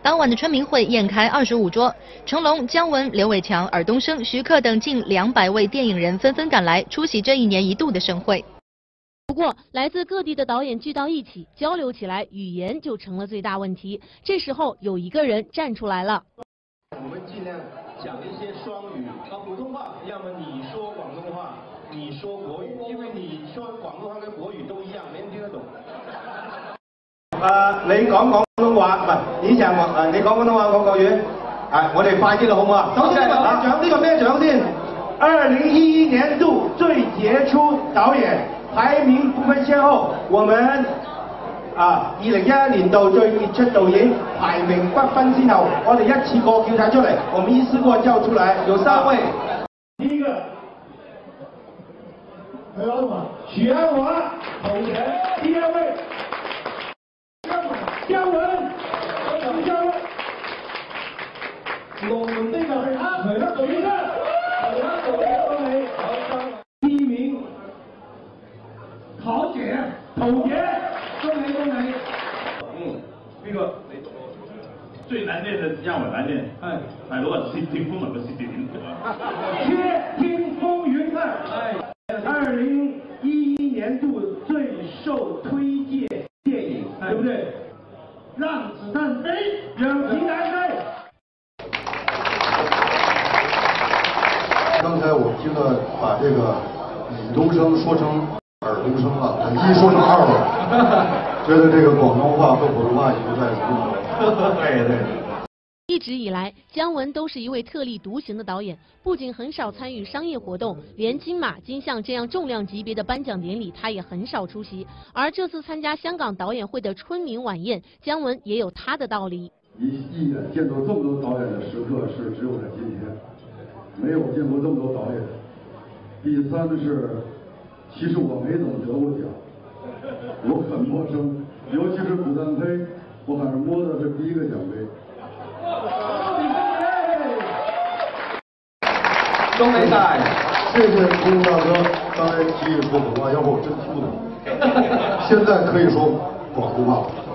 当晚的春茗会宴开25桌，成龙、姜文、刘伟强、尔冬升、徐克等近200位电影人纷纷赶来出席这1年1度的盛会。 不过，来自各地的导演聚到一起交流起来，语言就成了最大问题。这时候有一个人站出来了。 我们尽量讲一些双语，普通话，要么你说广东话，你说国语，因为你说廣東話跟國語都一樣，沒人聽得懂。 你講廣東話，唔係，以前你講廣東話，講國語，我哋快啲啦，好唔好啊？首先拿獎，呢個咩獎先？2011年度最傑出導演排名不分先後，我們2011年度最傑出導演排名不分先後，我哋一次過叫晒出嚟，我們一次過叫出來，有3位。第一個，許鞍華，第2位。姜文，我們呢個係啦，對啦，第1名，陶姐，恭喜。 呢個最難念的讓我難念，係攞個竊聽風雲嘅竊聽竊聽風雲2，2011年度最受推薦電影，對不對？讓子彈飛，讓皮帶飛。 剛才我聽了，把這個爾冬升說成耳東升了，一說成2了，覺得這個廣東話和普通話已經在融合。對。 一直以来，姜文都是一位特立独行的导演，不仅很少参与商业活动，连金马、金像这样重量级别的颁奖典礼他也很少出席。而这次参加香港导演会的春茗晚宴，姜文也有他的道理。 一眼見到這麼多導演的時刻是只有在今天，沒有見過這麼多導演。第3是，其實我沒怎麼得過獎，我很陌生，尤其是子彈飛，我還是摸的是第1個獎杯。 恭喜晒！ 謝謝公大哥，剛才提議說普通話，要不我真聽不懂。現在可以說廣東話。